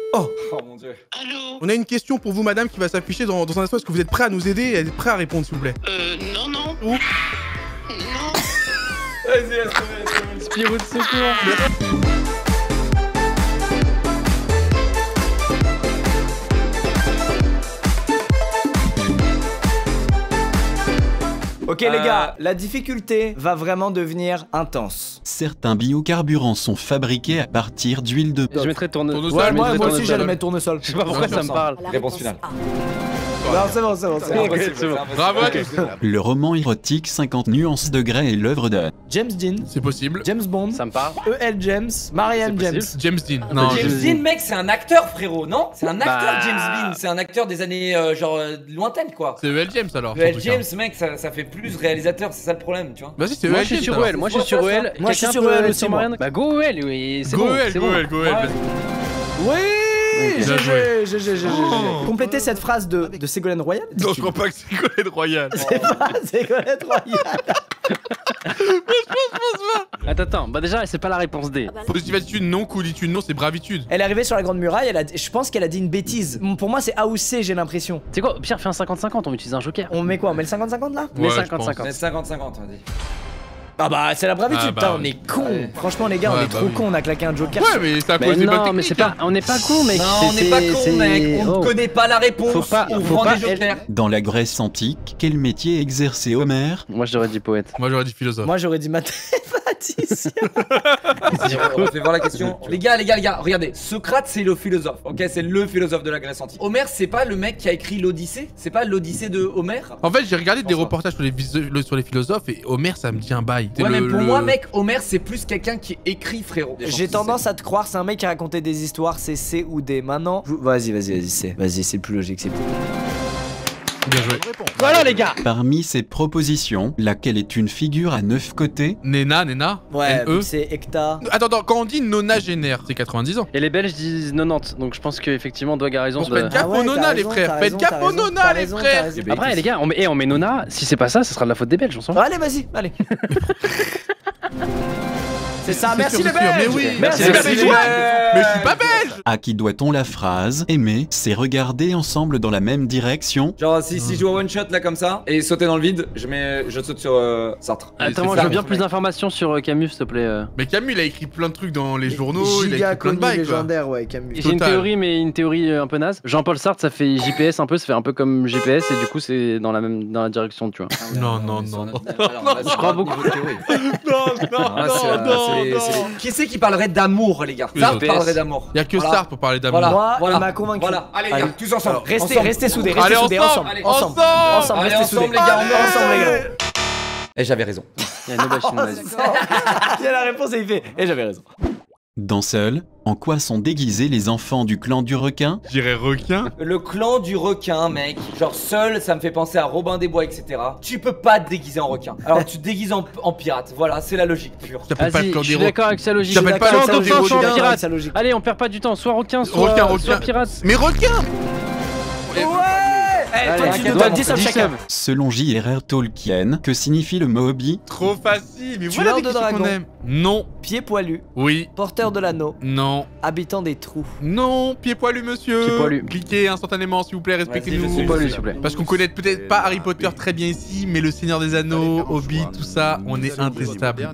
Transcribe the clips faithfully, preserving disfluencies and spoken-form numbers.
Oh. Oh mon dieu. Allô? On a une question pour vous, madame, qui va s'afficher dans, dans un instant. Est-ce que vous êtes prêt à nous aider et êtes prêt à répondre, s'il vous plaît? Euh, non, non. Ou... Non. Vas-y, elle se met. Spirou de secours. Ok Euh... les gars, la difficulté va vraiment devenir intense. Certains biocarburants sont fabriqués à partir d'huile de... Je mettrais tournesol. Tournesol. Ouais, mais moi, je moi vais aussi tourner j'allais seul. mettre tournesol. Je sais pas pourquoi ça me parle. Réponse finale. Non, c'est bon, c'est bon, c'est bon. Ok, c'est bon. Bravo à tous. Le roman érotique cinquante nuances degrés est l'œuvre de... James Dean, C'est possible. James Bond, Ça me parle. E L James, Marianne C'est James. possible. James Dean. Non, James James Dean, mec, c'est un acteur, frérot, non? C'est un acteur, Bah. James Dean. C'est un acteur des années euh, genre euh, lointaines, quoi. C'est E L James alors. Le L. en tout cas. James, mec, ça, ça fait plus réalisateur, c'est ça le problème, tu vois. Vas-y, c'est E Moi L je suis James. sur alors. O L, moi je suis sur O L. Moi, je suis Quelqu'un sur peut O L aller aussi, sur moi. Marianne. Bah go O L, oui, c'est Go bon. E L, c'est go bon. E L, go E L. Ouais. vas-y. Oui, Bien G joué. G, G G, G G, G G. Oh. Complétez cette phrase de, de Ségolène Royal. Non, je crois pas que c'est Colette Royal. C'est pas Ségolène Royal. Attends, attends, bah déjà c'est pas la réponse D. Positive attitude, non. Coolitude, non. C'est bravitude. Elle est arrivée sur la Grande Muraille, elle a, je pense qu'elle a dit une bêtise. Pour moi, c'est A ou C, j'ai l'impression. C'est quoi, Pierre fait un cinquante cinquante, on utilise un joker. On met quoi? On met le cinquante cinquante là? Mais Ouais, je cinquante pense. cinquante. Mais cinquante cinquante, vas-y. Ah bah, c'est la bravitude, Ah bah, putain, ouais. on est con. Ouais. Franchement, les gars, on Ouais, est bah trop oui. con, on a claqué un joker. Ouais, mais c'est à Mais cause des bonnes non, mais c'est pas, techniques. on n'est pas con, mec. Non, on C'est- n'est pas c'est- con, c'est- mec. On oh. ne connaît pas la réponse. Faut pas- on faut prend pas des jokers. Dans la Grèce antique, quel métier exerçait Homère? Moi j'aurais dit poète. Moi, j'aurais dit philosophe. Moi, j'aurais dit mathématicien. On fait voir la question. Les gars, les gars, les gars, regardez. Socrate, c'est le philosophe. Ok, c'est le philosophe de la Grèce antique. Homère, c'est pas le mec qui a écrit l'Odyssée? C'est pas l'Odyssée de Homère? En fait, j'ai regardé des Enfin. reportages sur les, viso- le- sur les philosophes et Homer, ça me dit un bail. C'est Ouais, le- mais pour le- moi, mec, Homère, c'est plus quelqu'un qui écrit, frérot. J'ai tendance à te croire, c'est un mec qui a raconté des histoires, c'est C ou D. Maintenant, je- vas-y, vas-y, vas-y, C. Vas-y, c'est plus logique, c'est plus. Bien joué. Voilà les gars. Parmi ces propositions, laquelle est une figure à neuf côtés? Nena, Nena. Ouais, N E. c'est Hecta. Attends, attends, quand on dit nonagénaire, c'est quatre-vingt-dix ans. Et les Belges disent quatre-vingt-dix, donc je pense qu'effectivement Doig a raison. Donc de- faites gaffe Ah ouais, aux nonas, t'as les raison, frères. t'as Faites raison, gaffe t'as aux raison, nonas, t'as les raison, t'as frères. raison. Après les gars, on met, eh, on met Nona, si c'est pas ça, ce sera de la faute des Belges, on s'en fout. Allez, vas-y, allez. C'est ça, C'est merci sûr, les c'est sûr, Belges. mais oui. Merci, Merci, merci, merci, les les Belges. Mais je suis pas belge. À qui doit-on la phrase « Aimer, c'est regarder ensemble dans la même direction Genre, si, si je joue à one shot là comme ça et sauter dans le vide, je mets, je saute sur euh, Sartre. Attends, c'est moi ça, je veux bien mec. plus d'informations sur euh, Camus, s'il te plaît. euh. Mais Camus, il a écrit plein de trucs dans les journaux, il a Giga écrit plein de connu bails, quoi. légendaire, ouais, Camus. J'ai une Total. théorie, mais une théorie euh, un peu naze. Jean-Paul Sartre, ça fait J P S un peu, ça fait un peu comme G P S, et du coup c'est dans la même dans la direction, tu vois. Non, non, non, non. Je crois beaucoup. Non, non, Ah, c'est, euh, non, c'est les- non. c'est les- Qui c'est qui parlerait d'amour, les gars? Oui, Sartre oui. parlerait d'amour. Il y a que Voilà. Sartre pour parler d'amour. Voilà, Moi, voilà. il m'a convaincu. Voilà, allez, les Allez. gars, tous ensemble. Alors, restez, Ensemble. restez soudés, Allez, restez soudés, ensemble, ensemble, allez, ensemble, ensemble. ensemble, Allez, restez ensemble, soudés. les gars, on est ensemble, les Allez. gars. Et j'avais raison. Il y a Nobachine, vas-y. Il y a la réponse et il fait. Et j'avais raison. ». Dans Seul, en quoi sont déguisés les enfants du clan du requin? Je dirais requin. Le clan du requin, mec. Genre, Seul, ça me fait penser à Robin des Bois, et cetera. Tu peux pas te déguiser en requin. Alors, tu te déguises en, en pirate. Voilà, c'est la logique pure. J'appelle pas le Vas-y, clan je des suis requins. d'accord avec sa logique. J'appelle Je pas suis le d'accord. clan Soit des dauphin, soit requins. pirate. sa logique. Allez, on perd pas du temps, soit requin, soit, Requin, soit requin. pirate. Mais requin. Ouais. Eh, toi, Allez, tu un nous cadeau, donnes dix subs dix chacun. subs. Selon J R R Tolkien, que signifie le mot hobby? Trop facile. Mais Tueur voilà des de questions qu'on dragon. aime. Non. Pied poilu, Oui. porteur de l'anneau, Non. habitant des trous. Non. Pied poilu, monsieur. Pied poilu. Cliquez instantanément, s'il vous plaît. Vas-y, je Respectez-nous. sais, Pas je lui, sais. s'il vous plaît. Parce qu'on connaît peut-être pas Harry Potter très bien ici, mais le Seigneur des Anneaux, Hobbit, tout ça, on est intestable.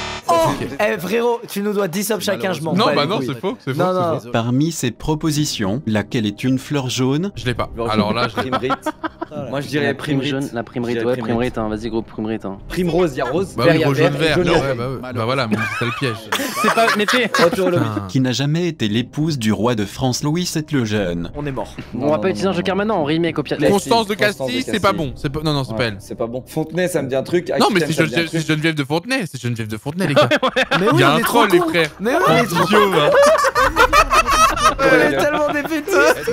Oh Eh frérot, tu nous dois dix subs chacun, je m'en bats Non, les bah non, couilles. c'est faux, c'est faux. Non, c'est non. faux. Parmi ces propositions, laquelle est une fleur jaune? Je l'ai pas. Alors là, je l'ai pas. Primrite. Moi, je dirais La prime Primrite. jaune, la primerite, Je ouais, dirais primerite, hein, vas-y gros, primerite. Hein. Prime rose, il y a rose. Bah vert, oui, il y a rouge, jaune, vert. vert. Jaune, il y a Ouais, vert. bah, ouais. Bah voilà, mais c'est le piège. C'est pas, mais t'es, Retour au lobby. Putain. Qui n'a jamais été l'épouse du roi de France Louis sept le Jeune? On est mort. on va pas utiliser un joker maintenant, on remake au pire. Laisse- Constance de Constance de Castille, c'est Castille. pas bon. C'est pas... Non, non, c'est pas Ouais, elle. C'est pas bon. Fontenay, ça me dit un truc. Non, mais Aquitaine, c'est ça me dit un Geneviève, truc. c'est Geneviève de Fontenay. C'est Geneviève de Fontenay, les gars. Mais oui, Il y a on un est trop troll, les cons. frères. Mais oui, on est trop Idiot, va. On est tellement défaitistes.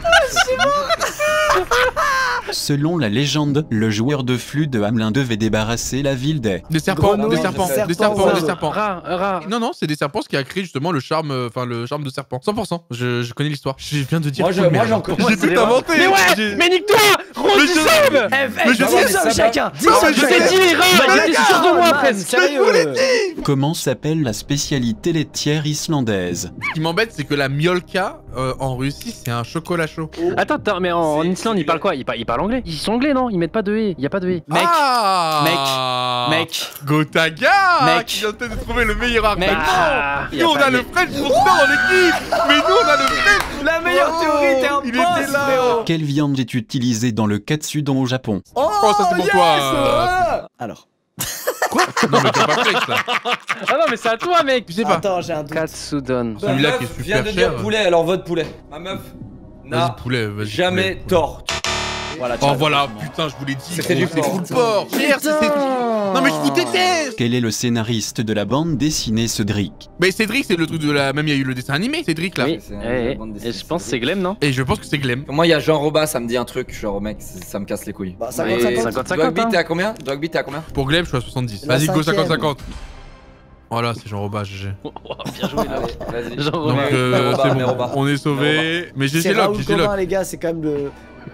Selon la légende, le joueur de flûte de Hamelin devait débarrasser la ville des... Des serpents, Grenouille, des serpents, serpents, des serpents, oiseaux. des serpents. Rat, rat. Non, non, c'est des serpents, ce qui a créé justement le charme, euh, enfin le charme de serpent. cent pour cent, je, je connais l'histoire. Je viens de dire. Moi, je- oh, moi, merde. j'en connais. J'ai tout inventé. Mais ouais, J'ai- mais nique-toi, Rose Mais je sais. Eh, Mais eh, je dix sais, sommes ça chacun. dix Non, mais sommes je chacun. t'ai dit, Ira, j'étais sûr de moi, Man, presque. Sérieux. Comment s'appelle la spécialité laitière islandaise? Ce qui m'embête, c'est que la miolka euh, en Russie, c'est un chocolat chaud. Attends, attends, mais en, en C'est- Islande, ils parlent quoi ils parlent, ils parlent anglais. Ils sont anglais, non? Ils mettent pas de E. Il y a pas de E. Mec, Ah mec, Gotaga Mec. qui vient peut-être de trouver le meilleur argument. Ah, y Nous, on pas a de le E. French pour ça en équipe. Mais nous, on a le French. la meilleure Oh, théorie, t'es un il boss, était là. frérot. Quelle viande est utilisée dans le katsudon au Japon? Oh, Oh, ça, c'est pour yes, toi, ouais. Alors, Quoi? Non, mais t'as pas flex là. Ah non, mais c'est à toi, mec. Je sais pas. attends, j'ai un doute. Katsudon. Celui-là Ma qui est meuf super vient de cher. dire poulet, alors vote poulet. Ma meuf n'a Vas-y, poulet, vas-y. jamais poulet. tort. Voilà, Oh ciao. voilà, putain, je vous l'ai dit. C'était du c'est porc. full porc. Cher, c'est- c'est- Non, mais je vous déteste. Quel est le scénariste de la bande dessinée Cédric? Mais Cédric, c'est le truc de la. Même il y a eu le dessin animé, Cédric là. Oui, C'est un- eh, la bande eh, dessinée, et je pense que c'est c'est Glem, non? Et je pense que c'est Glem. Moi, il y a Jean Roba, ça me dit un truc. Genre, mec, c'est- ça me casse les couilles. Bah, Et- cinquante cinquante. cinquante cinquante, Dogbeat, hein. t'es à combien Dogbeat, t'es à combien Pour Glem, je suis à soixante-dix. La Vas-y, go cinquième. cinquante cinquante. Voilà, c'est Jean Robin, G G. Oh, bien joué, là. Vas-y. Jean Donc, Robin. euh, Roba, c'est mais bon, Roba. on est sauvé. Mais G G C'est lock, Raoul G G lock. Comin, les gars, c'est quand même le.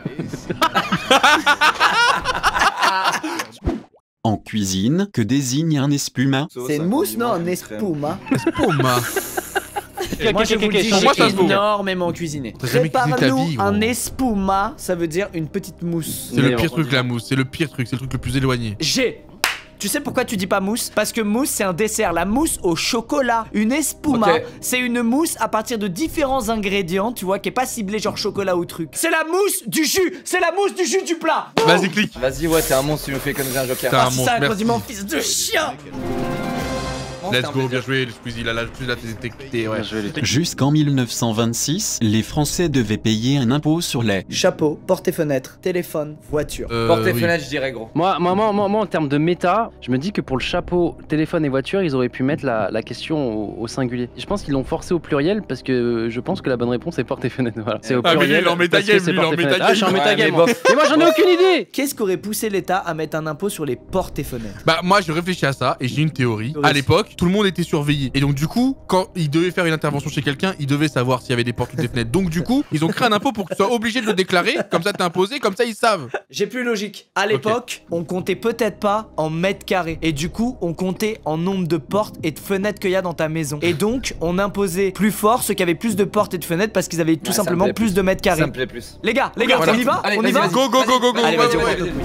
En cuisine, que désigne un espuma? C'est une mousse, non? Un espuma. Espuma. Ok, Moi, ok, je ok, vous ok, le dis, Pour moi, ça se j'ai vaut. énormément cuisiné. T'as jamais cuisiné ta Prépare-nous vie, gros. un espuma, ça veut dire une petite mousse. C'est le Mais pire bon. truc, la mousse. C'est le pire truc, c'est le truc le plus éloigné. J'ai. Tu sais pourquoi tu dis pas mousse? Parce que mousse c'est un dessert, la mousse au chocolat. Une espuma, Ok. c'est une mousse à partir de différents ingrédients, tu vois, qui est pas ciblée genre chocolat ou truc. C'est la mousse du jus, c'est la mousse du jus du plat. Vas-y, clique. Vas-y, ouais, t'es un monstre, tu me fais économiser un joker. T'as un Ah, c'est monstre, ça, merci. condiment fils de chien. Let's go, bien joué, le Squeezie. Là, là, plus là, t'es- t'es- t'es- ouais. Bien joué, les- Jusqu'en mille neuf cent vingt-six, les Français devaient payer un impôt sur les... Chapeau, porte et fenêtre, téléphone, voiture. Euh, Porte et oui. fenêtre, je dirais, gros. Moi, moi, moi, moi, moi, en termes de méta, je me dis que pour le chapeau, téléphone et voiture, ils auraient pu mettre la, la question au, au singulier. Je pense qu'ils l'ont forcé au pluriel parce que je pense que la bonne réponse est porte et fenêtre. Voilà. C'est au Ah, mais lui, pluriel. il est en parce que métagame, c'est lui, il est en porte et fenêtre. métagame. Ah, je suis en Ouais, métagame. mais moi. bof. Et moi, j'en ai aucune idée. Qu'est-ce qu'aurait poussé l'État à mettre un impôt sur les portes et fenêtres? Bah, moi, je réfléchis à ça et j'ai une théorie. Théorie. À l'époque, tout le monde était surveillé. Et donc, du coup, quand ils devaient faire une intervention chez quelqu'un, ils devaient savoir s'il y avait des portes ou des fenêtres. Donc, du coup, ils ont créé un impôt pour que tu sois obligé de le déclarer. Comme ça, t'es imposé, comme ça, ils savent. J'ai plus logique. À l'époque, on comptait peut-être pas en mètres carrés. Et du coup, on comptait en nombre de portes et de fenêtres qu'il y a dans ta maison. Et donc, on imposait plus fort ceux qui avaient plus de portes et de fenêtres parce qu'ils avaient tout Ouais, ça me simplement plaît plus plus. de mètres Ça carrés. me plaît plus. Les gars, les gars, Voilà. on y va? Allez, On y vas-y, va? vas-y. Go, go, go, go, go. Allez, ouais, vas-y, ouais, vas-y. ouais.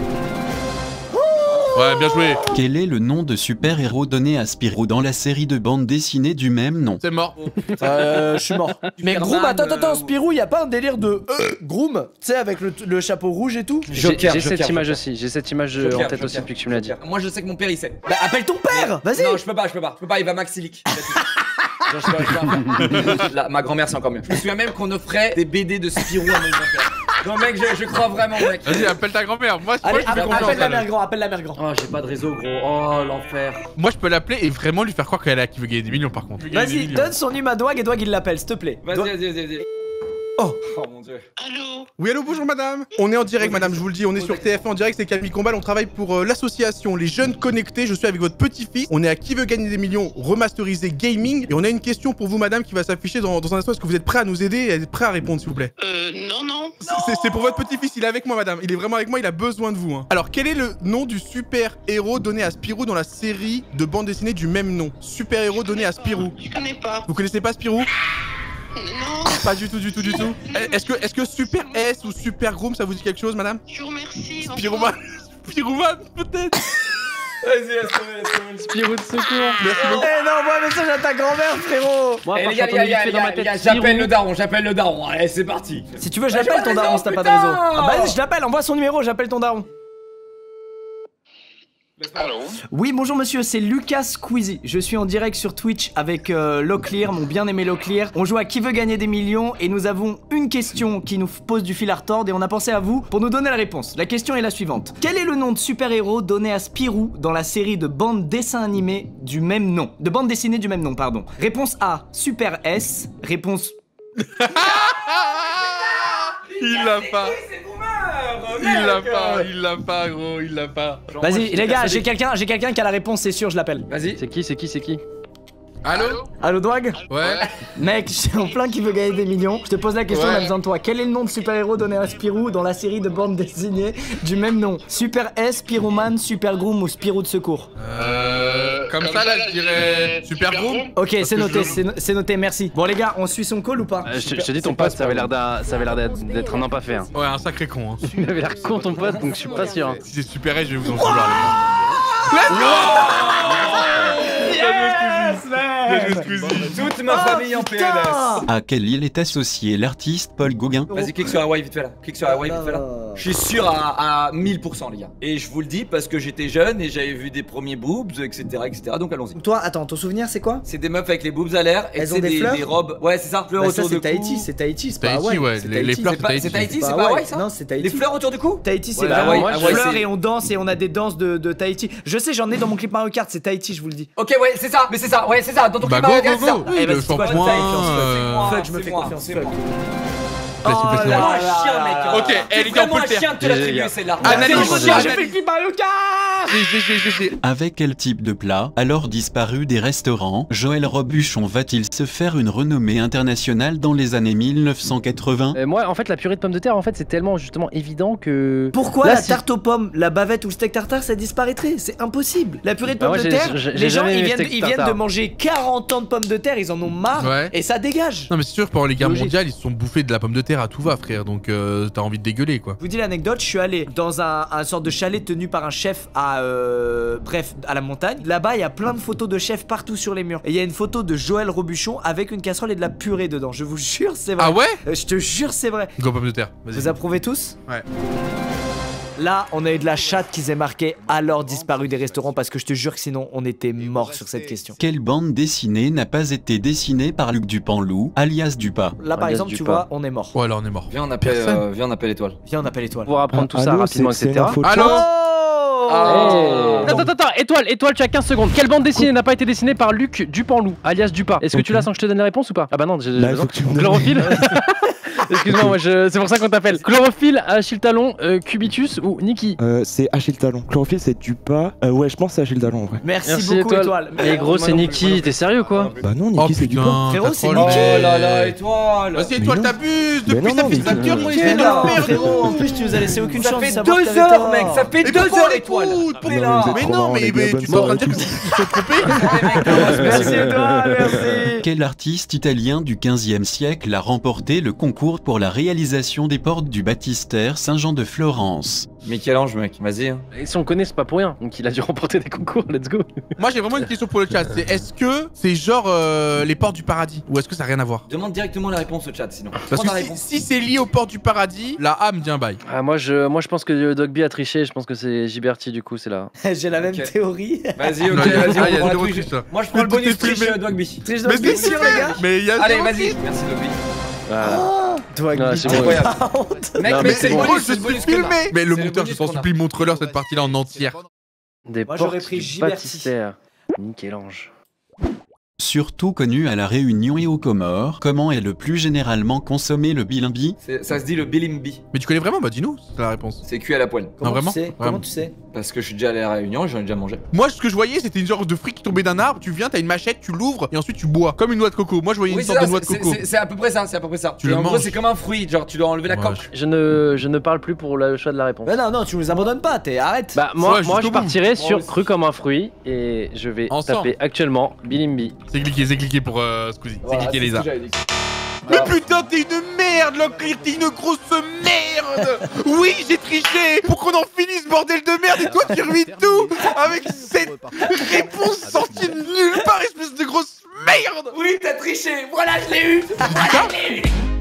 Ouais, bien joué. Quel est le nom de super-héros donné à Spirou dans la série de bande dessinée du même nom? C'est mort. Euh, je suis mort. Mais Superman, Groom, attends, attends, attends, euh, Spirou, y a pas un délire de euh, Groom, tu sais, avec le, le chapeau rouge et tout? J'ai Joker, j'ai Joker, cette image Joker. aussi. J'ai cette image euh, Joker, en tête Joker, aussi depuis que tu me l'as dit. Joker. Moi, je sais que mon père, il sait. Bah, appelle ton père, vas-y. Non, je peux pas, je peux pas. Je peux pas, il va maxilic. Genre, je peux- je peux pas faire. Là, ma grand-mère, c'est encore mieux. Je me souviens même qu'on offrait des B D de Spirou à mon grand-père. Non, mec, je, je crois vraiment, mec. Vas-y, appelle ta grand-mère. Moi, moi, Allez, je fais appelle, confiance. appelle la à mère elle. grand, appelle la mère grand. Oh, j'ai pas de réseau, gros. Oh, l'enfer. Moi, je peux l'appeler et vraiment lui faire croire qu'elle est là, qui veut gagner des millions, par contre. Vas-y, donne son numéro à Dwag et Dwag il l'appelle, s'il te plaît. Vas-y, Dwag- vas-y, vas-y, vas-y. Oh. Oh mon dieu. Oui, allô, bonjour madame. On est en direct, madame, je vous le dis, on est sur T F un en direct, c'est Camille Combal, on travaille pour euh, l'association Les Jeunes Connectés. Je suis avec votre petit-fils. On est à Qui veut gagner des millions remasterisé gaming. Et on a une question pour vous, madame, qui va s'afficher dans, dans un instant. Est-ce que vous êtes prêt à nous aider et êtes prêt à répondre, s'il vous plaît? Euh, non, non. C'est c'est pour votre petit-fils, il est avec moi, madame. Il est vraiment avec moi, il a besoin de vous. hein. Alors, quel est le nom du super-héros donné à Spirou dans la série de bande dessinée du même nom? Super-héros donné à Spirou. Je connais pas. Vous connaissez pas Spirou? Non, Pas du tout, du tout, du tout. Est-ce que, est-ce que Super S ou Super Groom, ça vous dit quelque chose, madame? je vous remercie. enfin. Spirouman, Spirouman, peut-être. Vas-y, laisse tomber, laisse tomber. Spirou de secours. Merci beaucoup. Eh non, moi, message à ta grand-mère, frérot. Moi, Eh, par les gars, contre, les on est gars, vite fait les dans gars, ma les tête. gars, j'appelle Spirou. le daron, j'appelle le daron. Allez, c'est parti. Si tu veux, Bah, j'appelle j'ai ton pas daron raison, si t'as pas de putain. réseau. Ah bah vas-y, je l'appelle, envoie son numéro, j'appelle ton daron. Allô? Oui, bonjour monsieur, c'est Lucas Squeezie. Je suis en direct sur Twitch avec euh, Locklear, mon bien-aimé Locklear. On joue à Qui veut gagner des millions et nous avons une question qui nous pose du fil à retordre et on a pensé à vous pour nous donner la réponse. La question est la suivante. Quel est le nom de super-héros donné à Spirou dans la série de bande dessin animé du même nom? De bande dessinée du même nom, pardon. Réponse A, Super S. Réponse... Il l'a pas. Il l'a pas, il l'a pas, gros, il l'a pas. Genre, moi, Vas-y je les gars, persuadé j'ai quelqu'un j'ai quelqu'un qui a la réponse, c'est sûr, je l'appelle. que- Vas-y. C'est qui, c'est qui, c'est qui? Allô? Allô, Dwag? Ouais. Mec, j'ai en plein qui veut gagner des millions. Je te pose la question, Ouais. on a besoin de toi. Quel est le nom de super-héros donné à Spirou dans la série de bande dessinée du même nom? Super S, Spirouman, Super Groom ou Spirou de secours? Euh. Comme ça, là, je dirais. Super Groom? Ok, c'est que noté, je- c'est no- c'est noté, merci. Bon, les gars, on suit son call ou pas? Euh, je, te- je te dis, ton pote, ça avait l'air d'un- ça avait l'air d'être d'être un pas fait. Hein. Ouais, un sacré con, hein. Il avait l'air con, ton pote, donc je suis pas sûr. Hein. Si c'est Super S, je vais vous en vouloir, les gars. Let's go! Yes, man! Toute ma famille en P L S. Putain! À quelle île est associé l'artiste Paul Gauguin? Vas-y, clique sur Hawaii vite fait là. Clique sur Hawaii vite fait là. Je suis sûr à, à mille pour cent, les gars. Et je vous le dis parce que j'étais jeune et j'avais vu des premiers boobs, et cetera, et cetera. Donc allons-y. Toi, attends, ton souvenir, c'est quoi? C'est des meufs avec les boobs à l'air et Elles ont c'est des des, fleurs des robes. Ouais, c'est ça. Fleurs Bah, ça, autour de c'est Tahiti, cou. c'est Tahiti, c'est pas Tahiti, Hawaï. ouais, c'est les- Tahiti. les fleurs, C'est pas- Tahiti. c'est Tahiti, C'est c'est pas pas Hawaï, Hawaï ça? non, c'est Les Tahiti. fleurs autour du cou? Tahiti, c'est Ouais, vraiment Hawaï, moi, Hawaï, fleurs c'est- et on danse et on a des danses de, de Tahiti. Je sais, j'en ai dans mon clip Mario Kart, c'est Tahiti, je vous le dis. Ok, ouais, c'est ça, mais c'est ça, ouais, c'est ça. Dans ton Bah, clip, go, ouais, go, c'est ça. go. Eh Oui, bah, le c'est quoi, shampoing. ça, confiance, euh, Fuck, je me fais moi, confiance, c'est fuck. moi. Laisse-le, Oh laisse-le. là Vraiment un là chien, là mec. là. Ok, eh, les gars, on Vraiment peut un le faire. chien de te G G, l'attribuer, gars. celle-là. Analyse, Vraiment, analyse. chien, J'ai fait le clip Mario Kart! J'ai, j'ai, j'ai, j'ai, j'ai. Avec quel type de plat, alors disparu des restaurants, Joël Robuchon va-t-il se faire une renommée internationale dans les années mille neuf cent quatre-vingts? Euh, moi, en fait, la purée de pommes de terre, en fait, c'est tellement justement évident que. Pourquoi Là, la si- tarte aux pommes, la bavette ou le steak tartare, ça disparaîtrait? C'est impossible. La purée de Bah, pommes moi, de j'ai- terre, j'ai- j'ai les gens jamais ils aimé viennent, steak ils viennent de tartare. manger quarante ans de pommes de terre, ils en ont marre Ouais. et ça dégage. Non, mais c'est sûr, pendant les guerres Logique. mondiales, ils se sont bouffés de la pomme de terre à tout va, frère. Donc, euh, t'as envie de dégueuler, quoi. Je vous dis l'anecdote, je suis allé dans un, un sorte de chalet tenu par un chef à euh, bref à la montagne. Là-bas, il y a plein de photos de chefs partout sur les murs. Et il y a une photo de Joël Robuchon avec une casserole et de la purée dedans. Je vous jure, c'est vrai. Ah ouais? Euh, Je te jure, c'est vrai. Go pomme de terre. Vous Vas-y. approuvez tous? Ouais. Là, on a eu de la chatte qui s'est marquée alors disparu des restaurants parce que je te jure que sinon on était mort sur cette question. Quelle bande dessinée n'a pas été dessinée par Luc Dupanloup, alias Dupas? Là par Alias exemple, tu Dupas. vois, on est mort. Ouais, là, on est mort. Viens, on appelle, Personne. euh, viens, on appelle étoile. Viens, on appelle étoile. Pour apprendre tout Ah, ça allô, rapidement, c'est- c'est et cetera. l'info de Allô? chat. Oh. Attends, attends, attends, étoile, étoile, tu as quinze secondes. Quelle bande dessinée n'a pas été dessinée par Luc Dupanloup, alias Dupas? Est-ce que tu Ok. l'as sans que je te donne la réponse ou pas? Ah bah non, j'ai j'ai Là, il besoin. faut que tu me donnes- Chlorophylle. Excuse-moi, moi je... c'est pour ça qu'on t'appelle. Chlorophylle, Achille Talon, euh, Cubitus ou Nikki? Euh, c'est Achille Talon. Chlorophylle, c'est du pas. Euh, ouais, je pense que c'est Achille Talon en vrai. Merci, Merci beaucoup étoile. étoile. Et gros, moi c'est non plus, moi non Nikki, plus. t'es sérieux quoi? Bah non, Oh Niki, c'est du pas. putain, Frérot, t'as c'est trop Nicky. le- Oh là là, étoile. Vas-y, Mais étoile, non. t'abuses. Mais Depuis non, ça non, fait mais cinq tu- heures, moi, Mais j'essaie de non, le faire. frérot, en plus tu nous as laissé aucune Ça chance de fait savoir que deux t'avais heures, tort. mec, ça fait Mais deux pourquoi heures, on étoile. écoute? Ah non, Mais mais là. vous êtes Mais trop non, marrants, mais les mais gars, tu bonne es en train de soirée dire à qu'ils tous. se sont trompés? Merci étoile, merci. Quel artiste italien du quinzième siècle a remporté le concours pour la réalisation des portes du baptistère Saint-Jean de Florence? Michel-Ange, mec, vas-y. hein. Et si on le connaît, c'est pas pour rien. Donc il a dû remporter des concours, let's go. Moi, j'ai vraiment une question pour le chat. C'est est-ce que c'est genre euh, les portes du paradis ou est-ce que ça n'a rien à voir? Demande directement la réponse au chat, sinon. Parce Prends que la si, réponse. si c'est lié aux portes du paradis, la âme dit un bail. Ah, moi, je, moi je pense que Dogby a triché, je pense que c'est Giberti du coup, c'est là. J'ai la même Ok. théorie. Vas-y, ok, Non, il y a- vas-y, ah, il y a on prend la zéro triche. triche, là. Moi, je prends le Mais tout bonus est filmé. triche, euh, Dogby. Triche Mais de c'est sûr, super. les gars. Mais il y a Allez, zéro vas-y. triche. Merci, Dogby. Voilà. Toi, Ah, c'est bon. Incroyable. honte. Mec, Non, mais Mais c'est c'est le gros, bonus, je c'est le suis bonus qu'on a. filmé. Mais le C'est le monteur, je bonus t'en qu'on a. supplie, montre-leur cette partie-là en entière. Des Moi, portes j'aurais pris du Giberti. baptistère. Michel-Ange. Surtout connu à la Réunion et aux Comores, comment est le plus généralement consommé le bilimbi? C'est- Ça se dit le bilimbi. Mais tu connais vraiment? Bah dis-nous, c'est la réponse. C'est cuit à la poêle. Comment vraiment tu sais Vraiment. Comment tu sais Parce que je suis déjà allé à la Réunion et j'en ai déjà mangé. Moi, ce que je voyais, c'était une genre de fruit qui tombait d'un arbre. Tu viens, t'as une machette, tu l'ouvres et ensuite tu bois. Comme une noix de coco. Moi, je voyais Oui, une c'est sorte ça, de noix de c'est- coco. c'est c'est à peu près ça, c'est à peu près ça. Tu Et le en gros, manges. c'est comme un fruit, genre tu dois enlever la Ouais, coque. Je ne, je ne parle plus pour le choix de la réponse. Bah non, non, tu nous abandonnes pas, t'es arrête. Bah moi, Ouais, moi je jusqu'au bout. partirais sur Moi aussi. cru comme un fruit et je vais Ensemble. taper actuellement Bilimbi. C'est cliqué, c'est cliqué pour euh, Squeezie. Voilà, c'est cliqué, c'est ce les que gars. j'avais dit. Mais Ah. putain, t'es une merde, Locklear, t'es une grosse merde. Oui, j'ai triché pour qu'on en finisse, bordel de merde, et toi tu ruines tout avec cette réponse sortie de nulle part, espèce de grosse merde. Oui, t'as triché, voilà, je l'ai eu. Voilà, je l'ai eu.